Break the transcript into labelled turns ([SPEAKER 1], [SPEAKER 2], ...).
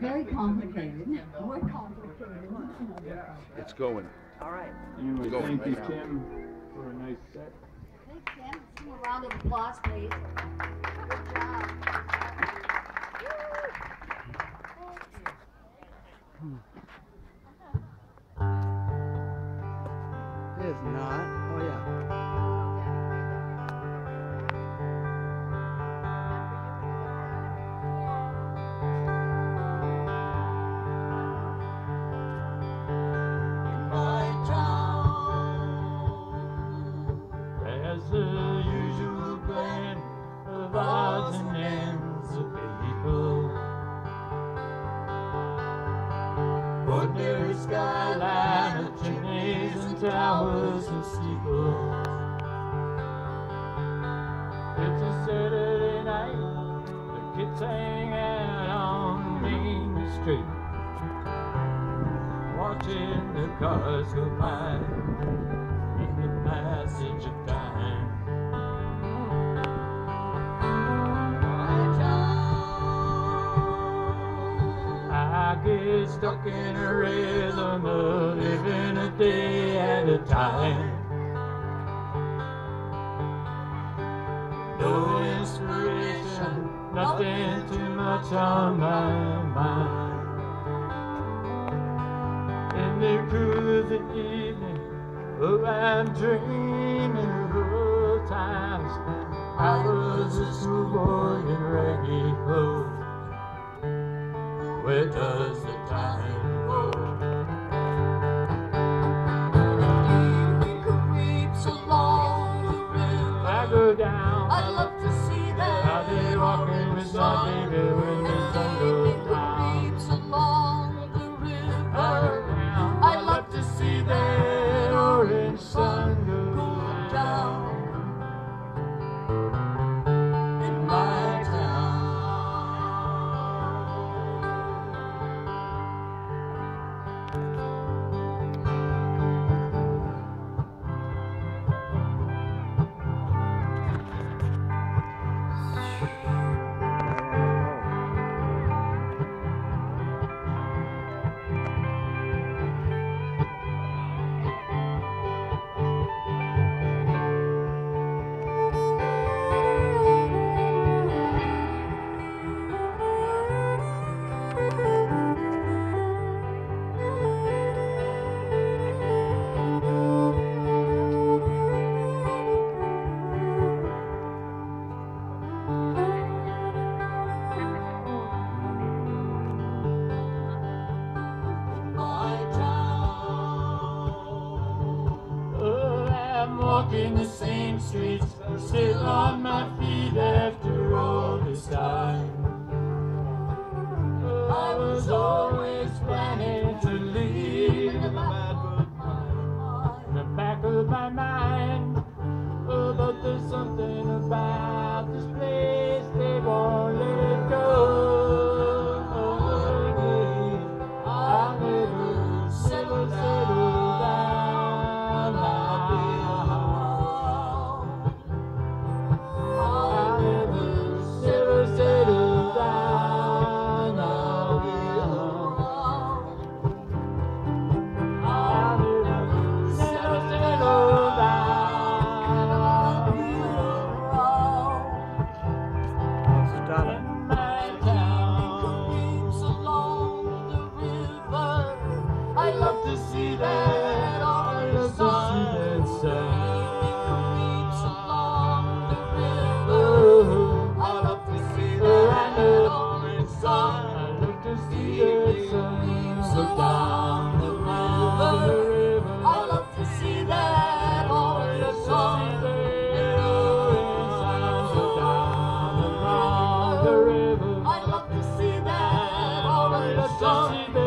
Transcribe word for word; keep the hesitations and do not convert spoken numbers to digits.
[SPEAKER 1] very complicated. More complicated.
[SPEAKER 2] It's going.
[SPEAKER 3] All right.
[SPEAKER 4] Anyway,
[SPEAKER 2] Go
[SPEAKER 4] thank
[SPEAKER 2] right
[SPEAKER 4] you,
[SPEAKER 2] now.
[SPEAKER 4] Tim, for a nice set.
[SPEAKER 1] Thanks, Tim. Give him a round of applause, please. Good job.
[SPEAKER 5] It is not. Oh, yeah.
[SPEAKER 4] There's the usual blend of odds and ends of people. Ordinary skyline of chimneys and towers and steeples. It's a Saturday night, the kids hang out on Main Street, watching the cars go by in the passage of time. I get stuck in a rhythm of living a day at a time. No inspiration, nothing too much on my mind. In the cool of the evening, oh, I'm dreaming of old times. I was a schoolboy in raggy clothes. Where does the time go? I go down.
[SPEAKER 6] I'd love to see that.
[SPEAKER 4] I'll be walking with my baby when the sun goes down.
[SPEAKER 6] Creeps along the river.
[SPEAKER 4] I'd love to see that orange sun go down
[SPEAKER 6] In my town.
[SPEAKER 4] Oh, I'm walking the same streets, still on my feet after all this time. Oh, I was always planning to leave in the back of my mind. Oh, but there's something about this place, they won't let it go. I'll never settle, settle down. I'll never settle, settle down. I'll never settle, settle down.
[SPEAKER 5] Stop it.
[SPEAKER 4] In my town.
[SPEAKER 6] Creeps along the river.
[SPEAKER 4] I love to see that, I love to see that sun.
[SPEAKER 6] Creeps along the river.
[SPEAKER 4] Oh,
[SPEAKER 6] I love to see
[SPEAKER 4] oh, I
[SPEAKER 6] that
[SPEAKER 4] love
[SPEAKER 6] orange
[SPEAKER 4] I
[SPEAKER 6] sun.
[SPEAKER 4] love to see that sun go down the river.
[SPEAKER 6] I love to see that orange sun.
[SPEAKER 4] The river.
[SPEAKER 6] I love to see that orange sun.